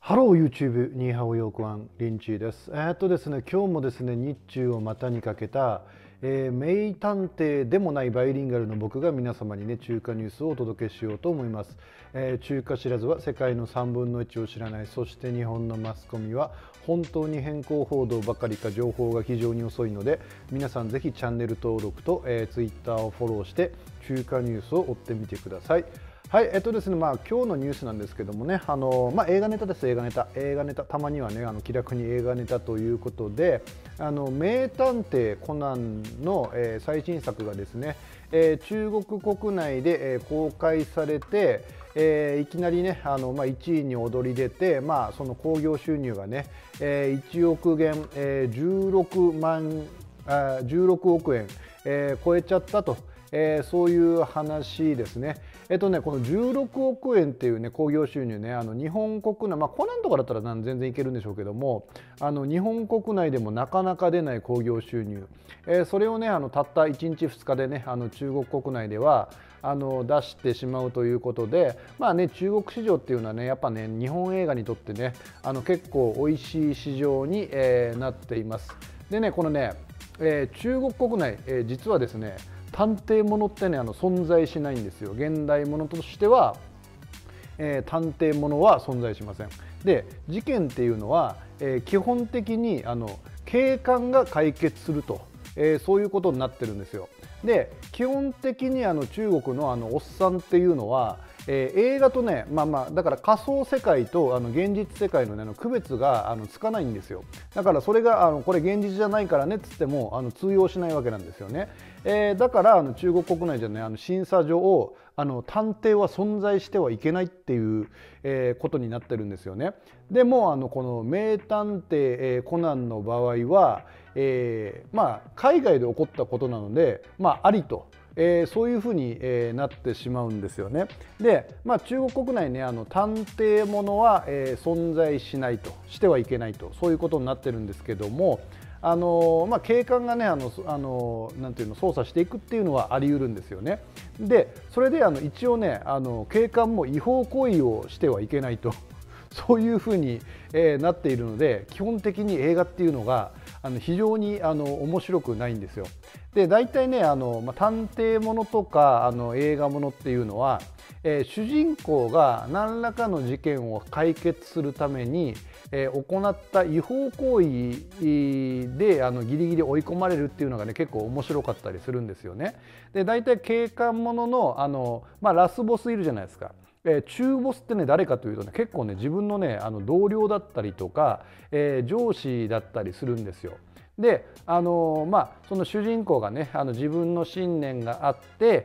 ハロー YouTube ニーハオヨークワンリンチーです。ですね、今日もですね、日中を股にかけた、名探偵でもないバイリンガルの僕が皆様にね、中華ニュースをお届けしようと思います。中華知らずは世界の3分の1を知らない。そして日本のマスコミは本当に変更報道ばかりか情報が非常に遅いので、皆さんぜひチャンネル登録と、Twitter をフォローして中華ニュースを追ってみてください。はい、ですね、今日のニュースなんですけどもね、映画ネタです。映画ネタ、たまにはね、気楽に映画ネタということで、名探偵コナンの、最新作がですね、中国国内で、公開されて、いきなりね、1位に躍り出て、その興行収入がね、1億元、16億円、超えちゃったと。そういう話ですね。この16億円っていうね、興行収入ね、日本国内、コナンとかだったら全然いけるんでしょうけども、日本国内でもなかなか出ない興行収入、それをね、たった1日2日でね、中国国内では出してしまうということで、中国市場っていうのはね、やっぱね、日本映画にとってね、結構美味しい市場に、なっています。でね、このね、中国国内、実はですね、探偵ものってね、存在しないんですよ。現代ものとしては、探偵ものは存在しません。で、事件っていうのは、基本的に警官が解決すると、そういうことになってるんですよ。で、基本的に中国のおっさんっていうのは、映画とね、だから仮想世界と現実世界の、ね、区別がつかないんですよ。だからそれがこれ現実じゃないからねっつっても通用しないわけなんですよね。だから中国国内じゃね、審査上探偵は存在してはいけないっていう、ことになってるんですよね。でもこの名探偵、コナンの場合は、海外で起こったことなので、ありと。そういうふうに、なってしまうんですよね。で、中国国内ね、探偵ものは、存在しないと、してはいけないと、そういうことになってるんですけども、警官がね、なんていうの、捜査していくっていうのはあり得るんですよね。で、それで一応ね、警官も違法行為をしてはいけないと。そういうふうに、なっているので、基本的に映画っていうのが非常に面白くないんですよ。で、大体ね、探偵ものとか映画ものっていうのは、主人公が何らかの事件を解決するために、行った違法行為でギリギリ追い込まれるっていうのがね、結構面白かったりするんですよね。で、大体警官もののラスボスいるじゃないですか。中ボスってね、誰かというとね、結構ね、自分のね、同僚だったりとか、上司だったりするんですよ。で、その主人公がね、自分の信念があって、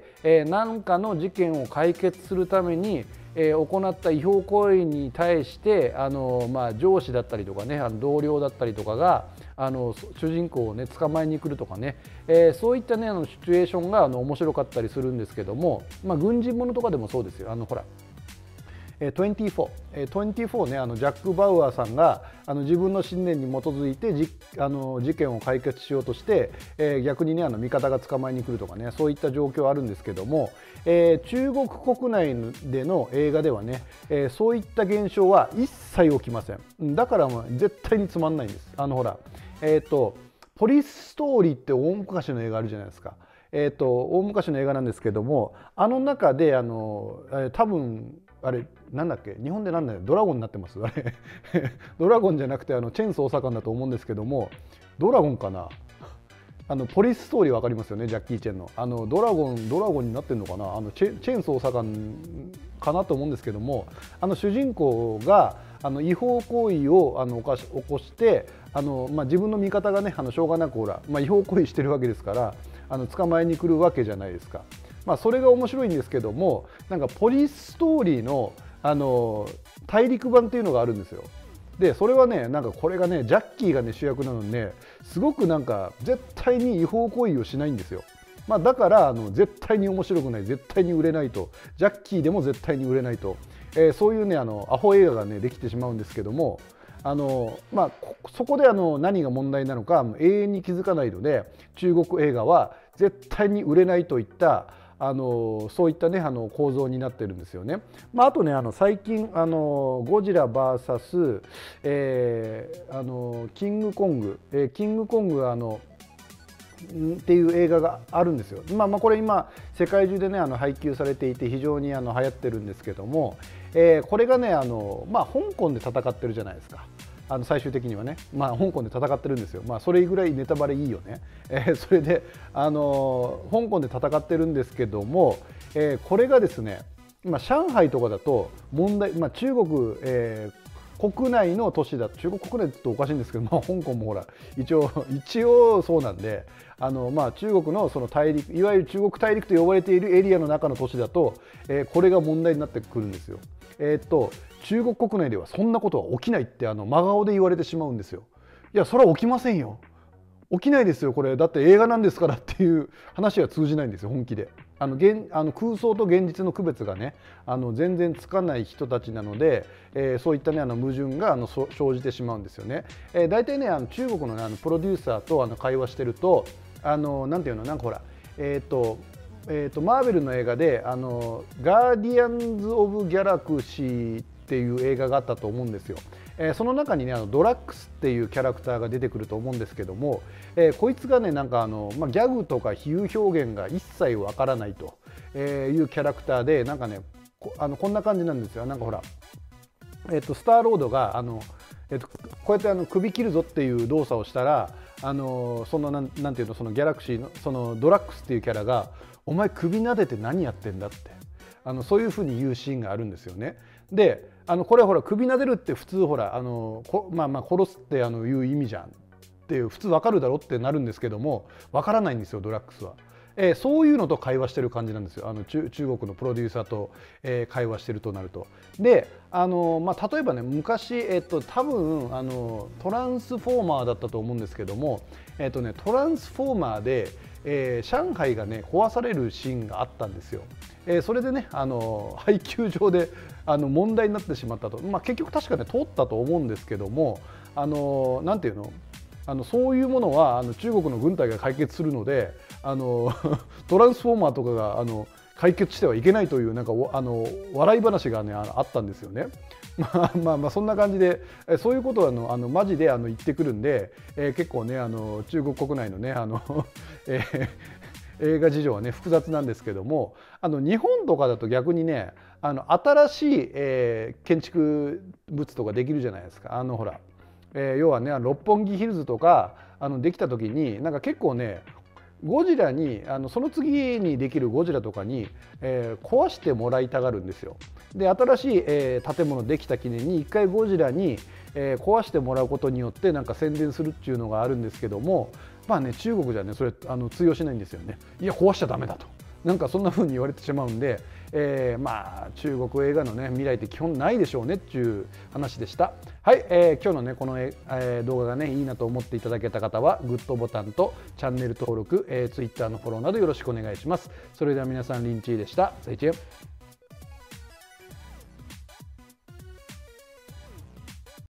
何かの事件を解決するために、行った違法行為に対して上司だったりとかね、同僚だったりとかが主人公をね捕まえに来るとかね、そういったねシチュエーションが面白かったりするんですけども、軍事ものとかでもそうですよ。ほら24ね、ジャック・バウアーさんが自分の信念に基づいて事件を解決しようとして、逆にね味方が捕まえに来るとかね、そういった状況あるんですけども、中国国内での映画ではね、そういった現象は一切起きません。だからもう絶対につまんないんです。ほらポリスストーリーって大昔の映画あるじゃないですか。大昔の映画なんですけども、中で多分あれなんだっけ、日本でなんだよ、ドラゴンになってますあれドラゴンじゃなくてチェンソーサカンだと思うんですけども、ドラゴンかな、ポリスストーリーわかりますよね、ジャッキー・チェンのドラゴンになってるのかな、チェンソーサカンかなと思うんですけども、主人公が違法行為を起こして、自分の味方がねしょうがなくほら、違法行為してるわけですから捕まえに来るわけじゃないですか。それが面白いんですけども、なんかポリスストーリーの大陸版っていうのがあるんですよ。でそれはね、なんかこれがねジャッキーがね主役なのにね、すごくなんか絶対に違法行為をしないんですよ。だから絶対に面白くない、絶対に売れないと、ジャッキーでも絶対に売れないと、そういうねアホ映画がねできてしまうんですけども、そこで何が問題なのか永遠に気づかないので、中国映画は絶対に売れないといったそういったね構造になってるんですよね。あとね最近ゴジラ VS、キングコング、キングコングっていう映画があるんですよ。これ今世界中でね配給されていて非常に流行ってるんですけども、これがね香港で戦ってるじゃないですか。最終的にはね、香港で戦ってるんですよ。それぐらいネタバレいいよね。それで香港で戦ってるんですけども、これがですね上海とかだと問題、中国、国内の都市だと、中国国内っておかしいんですけど、香港もほら一応そうなんで、中国のその大陸、いわゆる中国大陸と呼ばれているエリアの中の都市だと、これが問題になってくるんですよ。中国国内ではそんなことは起きないって真顔で言われてしまうんですよ。いやそれは起きませんよ、起きないですよこれ、だって映画なんですからっていう話は通じないんですよ本気で。空想と現実の区別がね全然つかない人たちなので、そういったね矛盾が生じてしまうんですよね。大体ね中国のねプロデューサーと会話してるとなんていうの、なんかほらマーベルの映画でガーディアンズ・オブ・ギャラクシーっていう映画があったと思うんですよ。その中にねドラッグスっていうキャラクターが出てくると思うんですけども、こいつがねなんかギャグとか比喩表現が一切わからないというキャラクターで、なんかねこんな感じなんですよ。なんかほらスターロードがこうやって首切るぞっていう動作をしたらそのなんていうの、そのギャラクシーのそのドラッグスっていうキャラが「お前首撫でて何やってんだ」ってそういうふうに言うシーンがあるんですよね。でこれほら首撫でるって普通ほら殺すっていう意味じゃんっていう普通わかるだろってなるんですけども、わからないんですよドラッグスは。そういうのと会話してる感じなんですよ。中国のプロデューサーと、会話してるとなると。で例えばね昔、多分トランスフォーマーだったと思うんですけども、トランスフォーマーで、上海がね壊されるシーンがあったんですよ。それでね配給上で問題になってしまったと、結局確かね通ったと思うんですけども、なんていうの、そういうものは中国の軍隊が解決するのでトランスフォーマーとかが解決してはいけないというなんか笑い話がねあったんですよね。そんな感じでそういうことはマジで言ってくるんで、結構ね中国国内のね映画事情はね複雑なんですけども、日本とかだと逆にね新しい、建築物とかできるじゃないですか。ほら要はね六本木ヒルズとかできた時になんか結構ねゴジラにその次にできるゴジラとかに、壊してもらいたがるんですよ。で新しい、建物できた記念に一回ゴジラに、壊してもらうことによってなんか宣伝するっていうのがあるんですけども、中国じゃねそれ通用しないんですよね。いや壊しちゃダメだとなんかそんな風に言われてしまうんで、中国映画のね未来って基本ないでしょうねっていう話でした。はい、今日のねこの、動画がねいいなと思っていただけた方はグッドボタンとチャンネル登録、Twitter のフォローなどよろしくお願いします。それでは皆さんリンチーでした。再见。